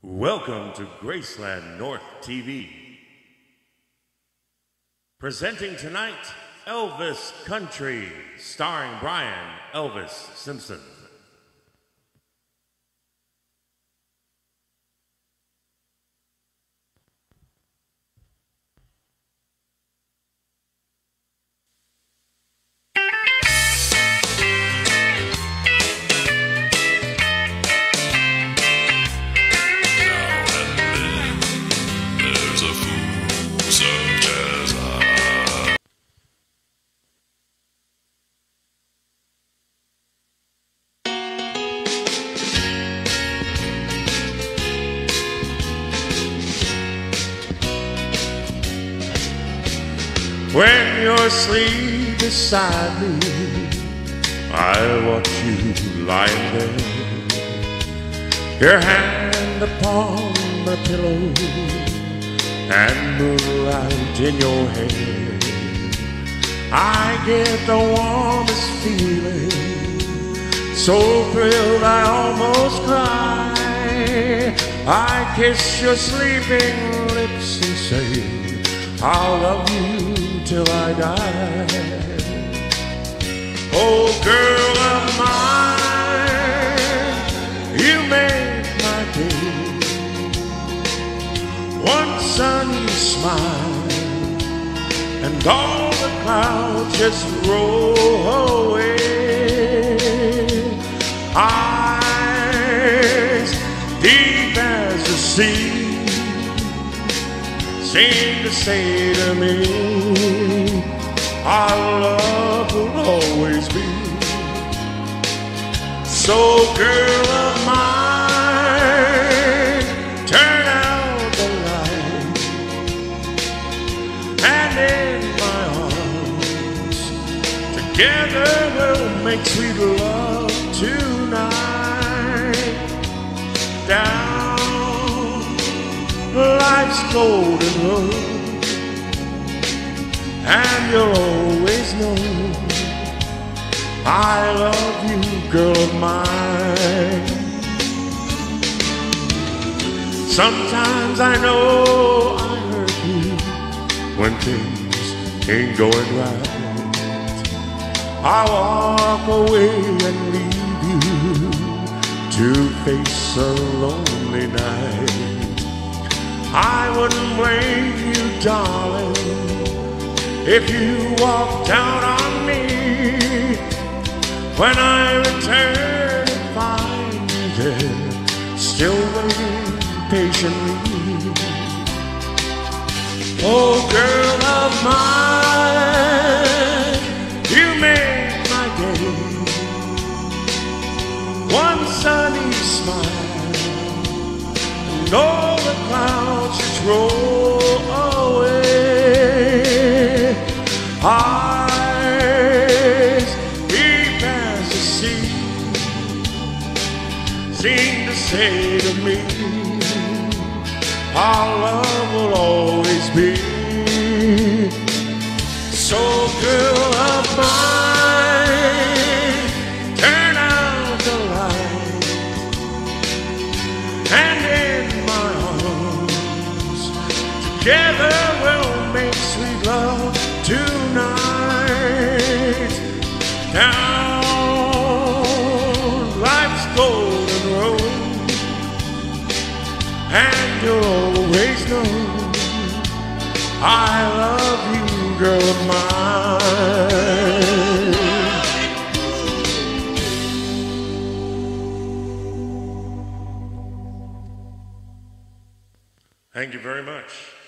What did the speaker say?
Welcome to Graceland North TV. Presenting tonight, Elvis Country, starring Brian Elvis Simpson. When you're asleep beside me, I watch you lying there, your hand upon my pillow and moonlight in your hair. I get the warmest feeling, so thrilled I almost cry. I kiss your sleeping lips and say, I'll love you till I die. Oh, girl of mine, you make my day. One sunny smile and all the clouds just roll away. Eyes deep as the sea seem to say to me, our love will always be. So girl of mine, turn out the light, and in my arms, together we'll make sweet love tonight. Down life's golden road, and you'll always know I love you, girl of mine. Sometimes I know I hurt you when things ain't going right. I walk away and leave you to face a lonely night. I wouldn't blame you, darling, if you walked out on me. When I return and find you there, still waiting patiently. Oh, girl of mine, you make my day. One sunny smile and all the clouds just roll away. Eyes deep as the sea seem to say to me, our love will always be. So girl of mine, turn out the light, and in my arms, together we'll make sweet love tonight. Down life's golden road, and you'll always know I love you, girl of mine. Thank you very much.